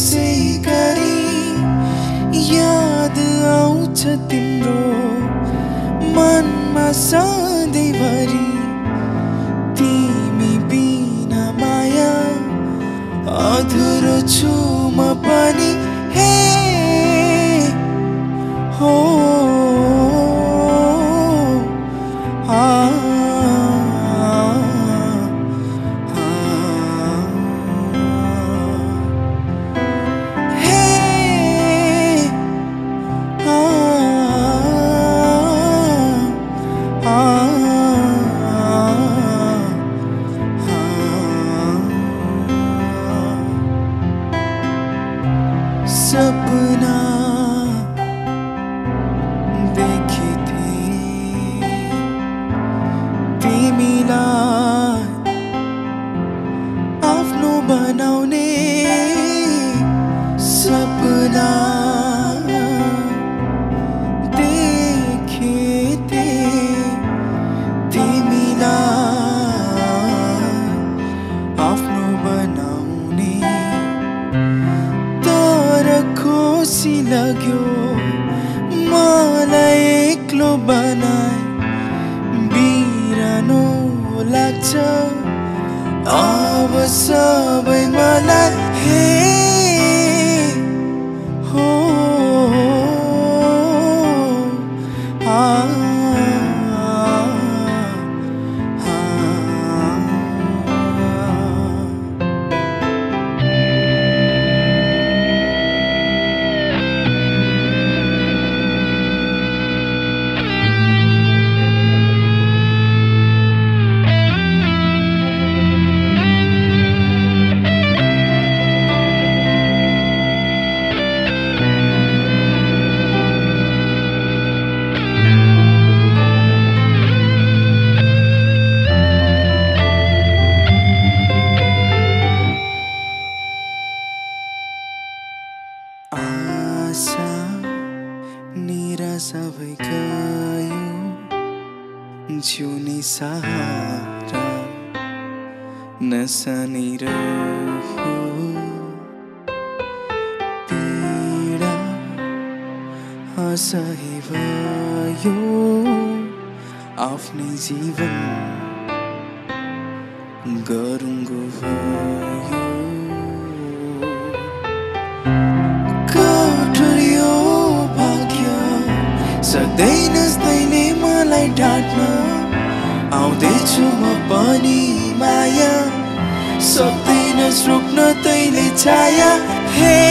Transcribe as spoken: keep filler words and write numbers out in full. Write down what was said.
त्यसै गरी याद आउँछ तिम्रो मनमा सधैँभरि तिमी बिना माया अधुरो छु म पनि हे हो सपना देखे थिए तिमीलाई आफ्नो बनाउने सपना देखे थिए तिमीलाई आफ्नो बनाउने खुसी लाग्यो मलाई एक्लो बनाए बिरानो लाग्छ अब सबै मलाई हे हो आ आशा निराशा भई गयो जिउने सहारा नसानी रह्यो पीडा असह्य भयो आफ्नै जीवन गरुङ्गो भयो सधैँ नस्दैले मलाई ढाट्न आउँदैछु म पनि माया सक्दैनस् रोक्न तैले छाया हे